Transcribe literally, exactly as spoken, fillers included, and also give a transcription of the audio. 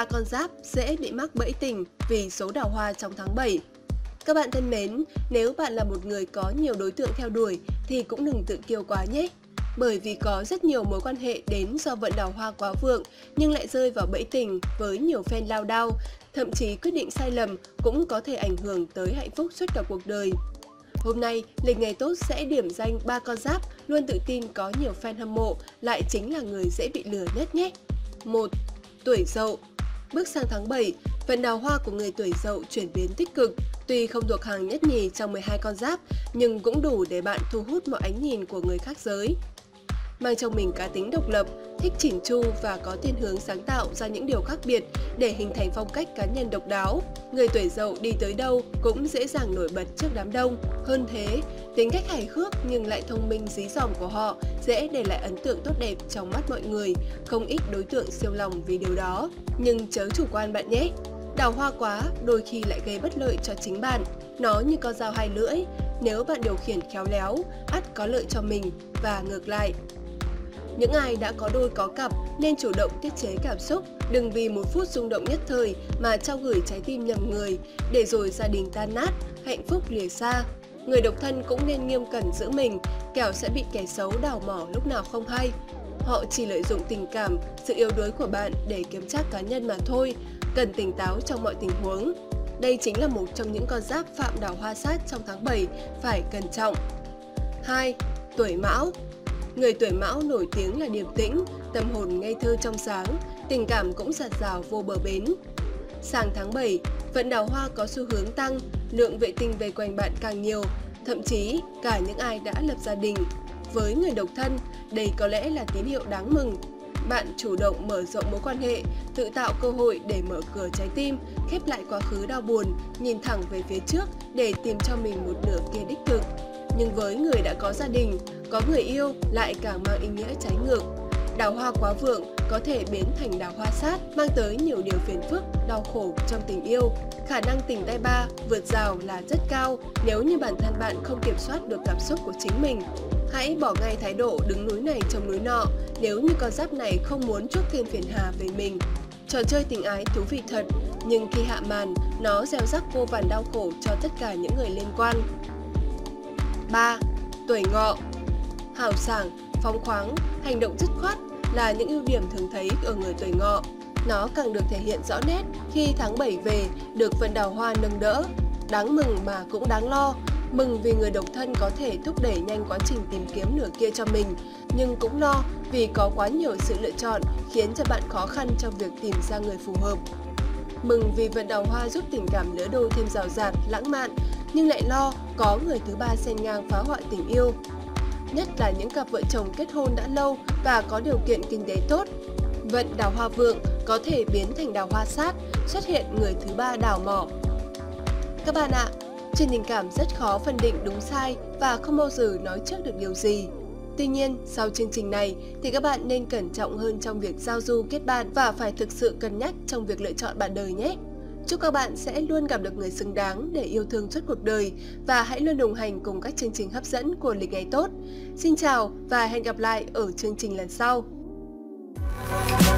ba con giáp dễ bị mắc bẫy tình vì số đào hoa trong tháng bảy. Các bạn thân mến, nếu bạn là một người có nhiều đối tượng theo đuổi thì cũng đừng tự kiêu quá nhé. Bởi vì có rất nhiều mối quan hệ đến do vận đào hoa quá vượng nhưng lại rơi vào bẫy tình với nhiều fan lao đao, thậm chí quyết định sai lầm cũng có thể ảnh hưởng tới hạnh phúc suốt cả cuộc đời. Hôm nay, Lịch Ngày Tốt sẽ điểm danh ba con giáp luôn tự tin có nhiều fan hâm mộ, lại chính là người dễ bị lừa nhất nhé. một. Tuổi Dậu. Bước sang tháng bảy, vận đào hoa của người tuổi Dậu chuyển biến tích cực. Tuy không thuộc hàng nhất nhì trong mười hai con giáp, nhưng cũng đủ để bạn thu hút mọi ánh nhìn của người khác giới. Mang trong mình cá tính độc lập, thích chỉn chu và có thiên hướng sáng tạo ra những điều khác biệt để hình thành phong cách cá nhân độc đáo. Người tuổi Dậu đi tới đâu cũng dễ dàng nổi bật trước đám đông. Hơn thế, tính cách hài hước nhưng lại thông minh dí dỏm của họ dễ để lại ấn tượng tốt đẹp trong mắt mọi người, không ít đối tượng siêu lòng vì điều đó. Nhưng chớ chủ quan bạn nhé! Đào hoa quá đôi khi lại gây bất lợi cho chính bạn. Nó như con dao hai lưỡi, nếu bạn điều khiển khéo léo, ắt có lợi cho mình và ngược lại. Những ai đã có đôi có cặp nên chủ động tiết chế cảm xúc, đừng vì một phút rung động nhất thời mà trao gửi trái tim nhầm người, để rồi gia đình tan nát, hạnh phúc lìa xa. Người độc thân cũng nên nghiêm cẩn giữ mình, kẻo sẽ bị kẻ xấu đào mỏ lúc nào không hay. Họ chỉ lợi dụng tình cảm, sự yếu đuối của bạn để kiếm trác cá nhân mà thôi, cần tỉnh táo trong mọi tình huống. Đây chính là một trong những con giáp phạm đào hoa sát trong tháng bảy, phải cẩn trọng. hai. Tuổi Mão. Người tuổi Mão nổi tiếng là điềm tĩnh, tâm hồn ngây thơ trong sáng, tình cảm cũng dạt dào vô bờ bến. Sang tháng bảy, vận đào hoa có xu hướng tăng, lượng vệ tinh về quanh bạn càng nhiều, thậm chí cả những ai đã lập gia đình. Với người độc thân, đây có lẽ là tín hiệu đáng mừng. Bạn chủ động mở rộng mối quan hệ, tự tạo cơ hội để mở cửa trái tim, khép lại quá khứ đau buồn, nhìn thẳng về phía trước để tìm cho mình một nửa kia đích thực. Nhưng với người đã có gia đình, có người yêu lại càng mang ý nghĩa trái ngược. Đào hoa quá vượng có thể biến thành đào hoa sát, mang tới nhiều điều phiền phức, đau khổ trong tình yêu. Khả năng tình tay ba, vượt rào là rất cao nếu như bản thân bạn không kiểm soát được cảm xúc của chính mình. Hãy bỏ ngay thái độ đứng núi này trông núi nọ nếu như con giáp này không muốn chuốc thêm phiền hà về mình. Trò chơi tình ái thú vị thật, nhưng khi hạ màn, nó gieo rắc vô vàn đau khổ cho tất cả những người liên quan. ba. Tuổi Ngọ. Hào sảng, phóng khoáng, hành động dứt khoát là những ưu điểm thường thấy ở người tuổi Ngọ. Nó càng được thể hiện rõ nét khi tháng bảy về được vận đào hoa nâng đỡ. Đáng mừng mà cũng đáng lo. Mừng vì người độc thân có thể thúc đẩy nhanh quá trình tìm kiếm nửa kia cho mình, nhưng cũng lo vì có quá nhiều sự lựa chọn khiến cho bạn khó khăn trong việc tìm ra người phù hợp. Mừng vì vận đào hoa giúp tình cảm lứa đôi thêm rào rạt, lãng mạn, nhưng lại lo có người thứ ba xen ngang phá hoại tình yêu. Nhất là những cặp vợ chồng kết hôn đã lâu và có điều kiện kinh tế tốt. Vận đào hoa vượng có thể biến thành đào hoa sát, xuất hiện người thứ ba đào mỏ. Các bạn ạ, trên tình cảm rất khó phân định đúng sai và không bao giờ nói trước được điều gì. Tuy nhiên, sau chương trình này thì các bạn nên cẩn trọng hơn trong việc giao du kết bạn và phải thực sự cân nhắc trong việc lựa chọn bạn đời nhé. Chúc các bạn sẽ luôn gặp được người xứng đáng để yêu thương suốt cuộc đời và hãy luôn đồng hành cùng các chương trình hấp dẫn của Lịch Ngày Tốt. Xin chào và hẹn gặp lại ở chương trình lần sau.